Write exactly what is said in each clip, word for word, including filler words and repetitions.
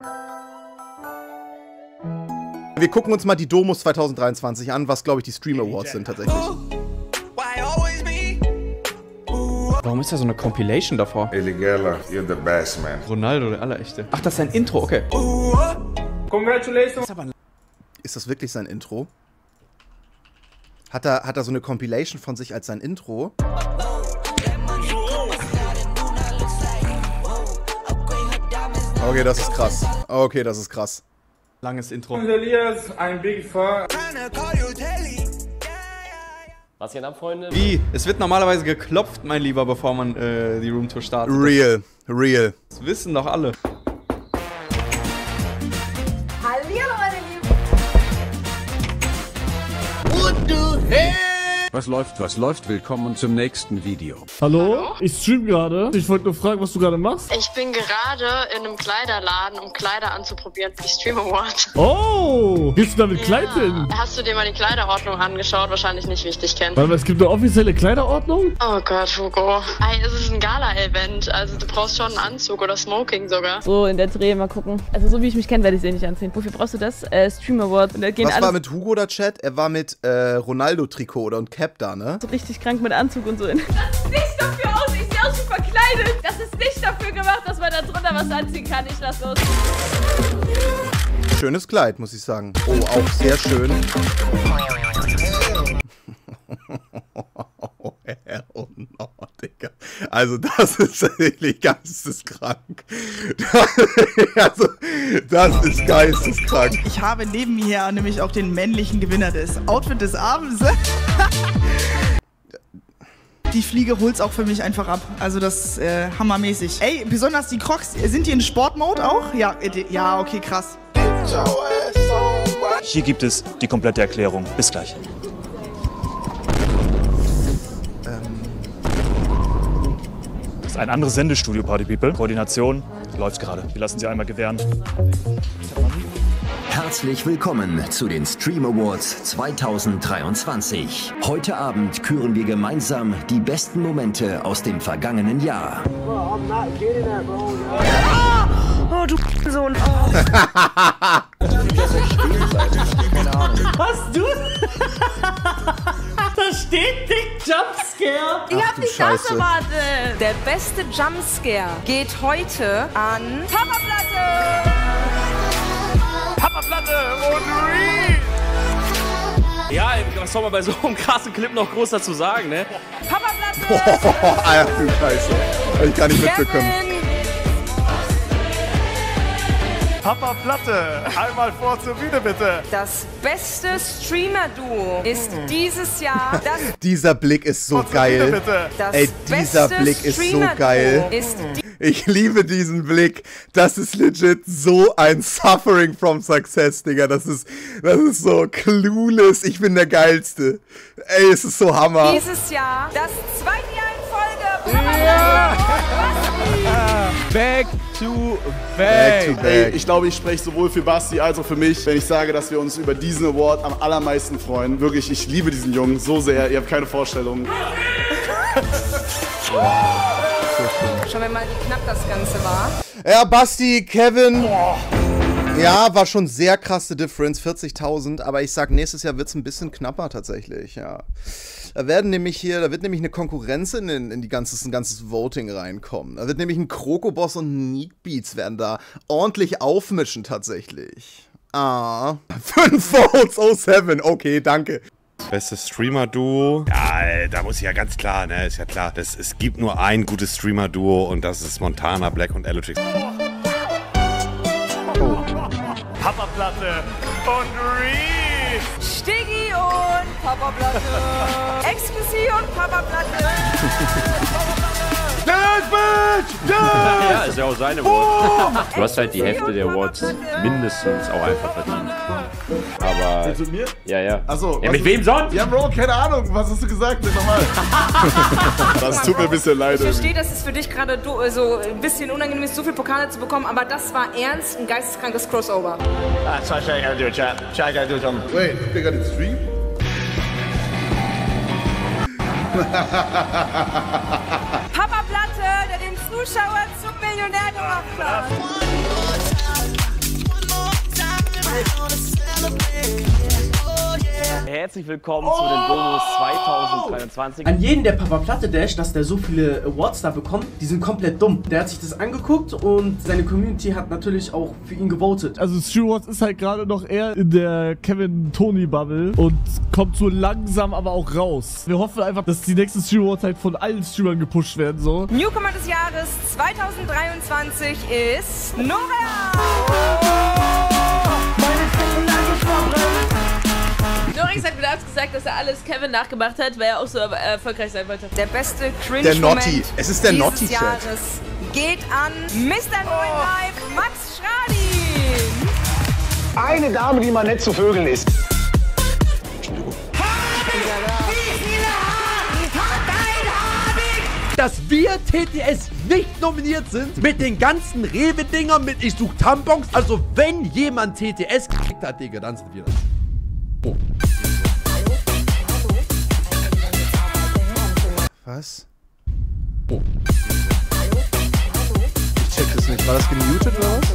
Wir gucken uns mal die Domus zwanzig dreiundzwanzig an, was, glaube ich, die Stream Awards sind tatsächlich. Warum ist da so eine Compilation davor? Eligella, you're the best, man. Ronaldo, der Allerechte. Ach, das ist sein Intro, okay. Congratulations. Ist das wirklich sein Intro? Hat er, hat er so eine Compilation von sich als sein Intro? Okay, das ist krass. Okay, das ist krass. Langes Intro. Elias, ein Big Fan. Was geht ab, Freunde? Wie? Es wird normalerweise geklopft, mein Lieber, bevor man äh, die Roomtour startet. Real, real. Das wissen doch alle. Hallihallo, meine Lieben. What the hell? Was läuft, was läuft? Willkommen zum nächsten Video. Hallo? Hallo? Ich stream gerade. Ich wollte nur fragen, was du gerade machst. Ich bin gerade in einem Kleiderladen, um Kleider anzuprobieren für die Stream Award. Oh! Gehst du da mit ja. Kleid hin? Hast du dir mal die Kleiderordnung angeschaut? Wahrscheinlich nicht, wie ich dich kenne. Weil es gibt eine offizielle Kleiderordnung? Oh Gott, Hugo. Ey, es ist ein Gala-Event. Also du brauchst schon einen Anzug oder Smoking sogar. So in der Dreh, mal gucken. Also so wie ich mich kenne, werde ich es eh nicht anziehen. Wofür brauchst du das? Äh, Stream Award. Und da gehen was alles war mit Hugo der Chat? Er war mit äh, Ronaldo-Trikot oder und Cap da, ne? So richtig krank mit Anzug und so. Das ist nicht dafür aus, ich sehe aus wie verkleidet. Das ist nicht dafür gemacht, dass man da drunter was anziehen kann. Ich lass los. Schönes Kleid, muss ich sagen. Oh, auch sehr schön. Oh, hell no, Digga. Also das ist tatsächlich geisteskrank. Also, das ist geisteskrank. Ich habe neben mir hier nämlich auch den männlichen Gewinner des Outfit des Abends. Die Fliege holt's auch für mich einfach ab. Also das ist äh, hammermäßig. Ey, besonders die Crocs, sind die in Sportmode auch? Ja, äh, ja, okay, krass. Hier gibt es die komplette Erklärung. Bis gleich. Das ist ein anderes Sendestudio, Party People. Koordination läuft gerade. Wir lassen Sie einmal gewähren. Herzlich willkommen zu den Stream Awards zwanzig dreiundzwanzig. Heute Abend küren wir gemeinsam die besten Momente aus dem vergangenen Jahr. Oh, oh du Sohn. Oh. Hast du? Da steht Big Jumpscare. Ich hab nicht das erwartet. Der beste Jumpscare geht heute an Papa Platte. Papa Platte und Reed. Ja, was soll man bei so einem krassen Clip noch groß dazu sagen, ne? Papa Platte. Oh, Alter, du Scheiße. Hab ich gar nicht mitbekommen. Papa Platte, einmal vor zur Bühne bitte. Das beste Streamer-Duo ist dieses Jahr das Dieser Blick ist so geil. Bitte. Ey, dieser Blick ist so geil. Ist ich liebe diesen Blick. Das ist legit so ein Suffering from Success, Digga. Das ist, das ist so clueless. Ich bin der Geilste. Ey, es ist so Hammer. Dieses Jahr das zweite Jahr in Folge. Ja. Back to back. back, to back. Ey, ich glaube, ich spreche sowohl für Basti als auch für mich, wenn ich sage, dass wir uns über diesen Award am allermeisten freuen. Wirklich, ich liebe diesen Jungen so sehr. Ihr habt keine Vorstellung. Schauen wir mal, wie knapp das Ganze war. Ja, Basti, Kevin. Ja, war schon sehr krasse Difference, vierzigtausend. Aber ich sag, nächstes Jahr wird es ein bisschen knapper tatsächlich, ja. Da werden nämlich hier, da wird nämlich eine Konkurrenz in, in die ganzes, ein ganzes Voting reinkommen. Da wird nämlich ein Krokoboss und ein Neat Beats werden da ordentlich aufmischen tatsächlich. Ah. Fünf Votes, oh seven. Okay, danke. Bestes Streamer-Duo? Ja, da muss ich ja ganz klar, ne, ist ja klar. Das, es gibt nur ein gutes Streamer-Duo und das ist Montana Black und Elotrix. Oh. Papa Platte und Reed. Stiggy und Papa Platte. Exklusiv und Papa Platte. Yes, bitch! Yes! Ja, ist ja auch seine Award. Du hast halt die Hälfte der Awards mindestens auch einfach verdient. Aber. Mit mir? Ja, ja. Achso. Ja, mit wem sonst? Ja, Bro, keine Ahnung. Was hast du gesagt? Nochmal. Das tut mir ein bisschen leid. Ich verstehe, dass es für dich gerade so ein bisschen unangenehm ist, so viel Pokale zu bekommen, aber das war ernst ein geisteskrankes Crossover. Ah, try, try, gotta do it, chat. Try, gotta do it, Tom. Wait, they got it stream? Papa Platte, der den Zuschauer zum Millionär gemacht hat. herzlich willkommen oh! zu den Domus zweitausenddreiundzwanzig. An jeden, der Papa Platte dasht, dass der so viele Awards da bekommt, die sind komplett dumm. Der hat sich das angeguckt und seine Community hat natürlich auch für ihn gewotet. Also Stream Awards ist halt gerade noch eher in der Kevin-Tony-Bubble und kommt so langsam aber auch raus. Wir hoffen einfach, dass die nächsten Stream Awards halt von allen Streamern gepusht werden, so. Newcomer des Jahres zweitausenddreiundzwanzig ist Nora! Norix hat wieder gesagt, dass er alles Kevin nachgemacht hat, weil er auch so äh, erfolgreich sein wollte. Der beste cringe Der Naughty. Es ist der Naughty Chat. Jahres geht an Mister neun Live Max Schradin. Eine Dame, die mal nett zu vögeln ist. Dass wir T T S nicht nominiert sind mit den ganzen Rewe-Dingern, mit ich such Tampons. Also wenn jemand T T S gekriegt hat, Digga, dann sind wir das. Oh. Was? Oh. Ich check das nicht. War das gemutet oder was?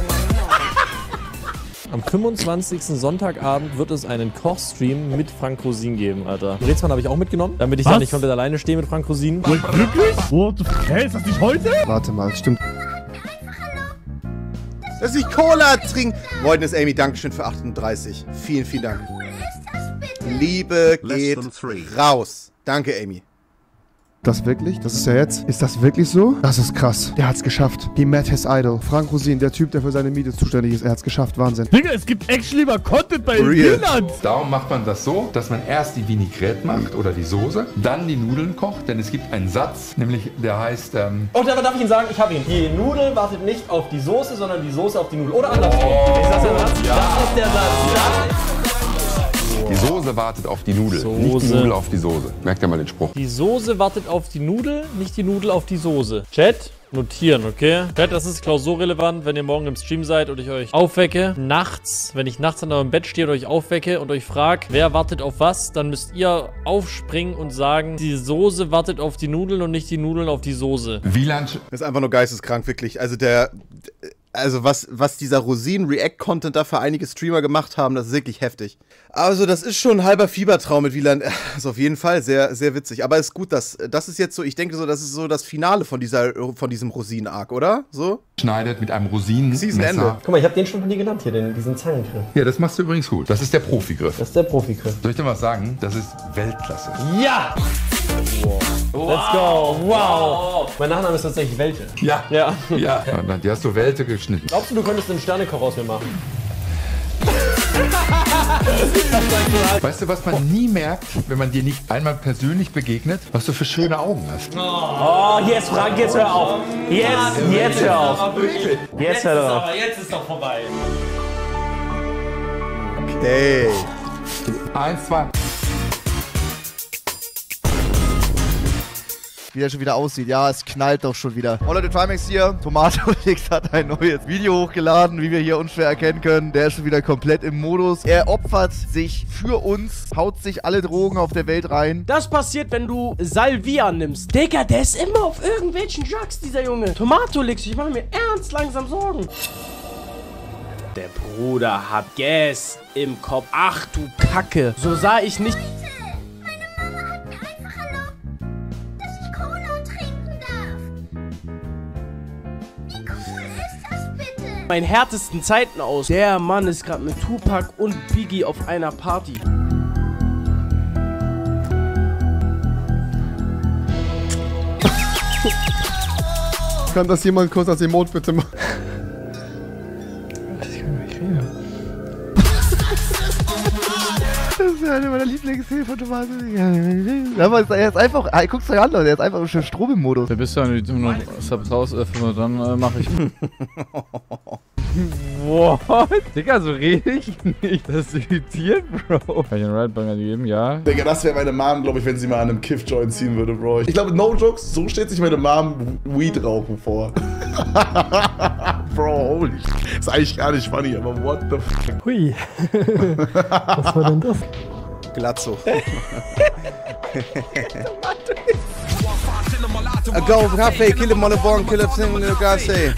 Am fünfundzwanzigsten Sonntagabend wird es einen Kochstream mit Frank Rosin geben, Alter. Rätsmann habe ich auch mitgenommen, damit ich Was? da nicht komplett alleine stehe mit Frank Rosin. Wirklich? What the fuck? Hä, ist das nicht heute? Warte mal, stimmt. Dass ich Cola trinken. Moin ist Amy, Dankeschön für achtunddreißig. Vielen, vielen Dank. Liebe geht raus. Danke, Amy. Das wirklich? Das ist ja jetzt. Ist das wirklich so? Das ist krass. Der hat's geschafft. He met his idol. Frank Rosin, der Typ, der für seine Miete zuständig ist. Er hat's geschafft. Wahnsinn. Digga, es gibt actually mal Content bei Irland. Darum macht man das so, dass man erst die Vinaigrette macht oder die Soße, dann die Nudeln kocht, denn es gibt einen Satz, nämlich der heißt... Ähm Oh, darf ich Ihnen sagen, ich habe ihn. Die Nudel wartet nicht auf die Soße, sondern die Soße auf die Nudel. Oder andersrum. Oh, ist das der Satz? Ja. Das ist der Satz. Die Soße wartet auf die Nudel, Soße. Nicht die Nudel auf die Soße. Merkt ihr mal den Spruch. Die Soße wartet auf die Nudel, nicht die Nudel auf die Soße. Chat, notieren, okay? Chat, das ist klausurrelevant, wenn ihr morgen im Stream seid und ich euch aufwecke. Nachts, wenn ich nachts an eurem Bett stehe und euch aufwecke und euch frage, wer wartet auf was, dann müsst ihr aufspringen und sagen, die Soße wartet auf die Nudeln und nicht die Nudeln auf die Soße. Wieland ist einfach nur geisteskrank, wirklich. Also der... Also was, was dieser Rosin-React-Content da für einige Streamer gemacht haben, das ist wirklich heftig. Also das ist schon ein halber Fiebertraum mit Wieland. Also auf jeden Fall sehr, sehr witzig. Aber ist gut, dass das ist jetzt so, ich denke so, das ist so das Finale von, dieser, von diesem Rosin-Arc, oder? So? Schneidet mit einem Rosinen-Messer. Season-Ende. Guck mal, ich habe den schon von dir genannt hier, den, diesen Zangengriff. Ja, das machst du übrigens gut. Das ist der Profigriff. Das ist der Profigriff. Soll ich dir was sagen? Das ist Weltklasse. Ja! Wow. Let's go! Wow! Mein Nachname ist tatsächlich Welte. Ja. Ja. Ja. Ja, die hast du Welte geschnitten. Glaubst du, du könntest einen Sternekoch aus mir machen? Weißt du, was man nie merkt, wenn man dir nicht einmal persönlich begegnet, was du für schöne Augen hast? Oh, jetzt Frank, jetzt hör auf. Jetzt, jetzt hör auf. Jetzt hör auf. Aber jetzt ist doch vorbei. Okay. Eins, zwei. Wie der schon wieder aussieht. Ja, es knallt doch schon wieder. Oh Leute, Trimax hier. Tomatolix hat ein neues Video hochgeladen, wie wir hier unschwer erkennen können. Der ist schon wieder komplett im Modus. Er opfert sich für uns, haut sich alle Drogen auf der Welt rein. Das passiert, wenn du Salvia nimmst. Digga, der ist immer auf irgendwelchen Drugs, dieser Junge. Tomatolix, ich mache mir ernst langsam Sorgen. Der Bruder hat Gas im Kopf. Ach du Kacke. So sah ich nicht... meinen härtesten Zeiten aus. Der Mann ist gerade mit Tupac und Biggie auf einer Party. Kann das jemand kurz als Emote bitte machen? Das ist ja eine meiner Lieblingsszenen von Tomaten. Aber er ist einfach, guck's euch an, Leute, er ist einfach schon Strom im Modus. Da bist du an die hundert Subs rausöffnen und dann äh, mache ich. What? Digga, so rede ich nicht. Das ist irritierend, Bro. Kann ich einen Ridebanger geben? Ja. Digga, das wäre meine Mom, glaube ich, wenn sie mal an einem Kiff-Joint ziehen würde, Bro. Ich glaube, no jokes, so steht sich meine Mom Weed rauchen vor. Bro, holy shit. Ist eigentlich gar nicht funny, aber what the fuck. Hui. Was war denn das? Glatzo. Go, Kaffee, kill him on the born, kill him in the Gasse.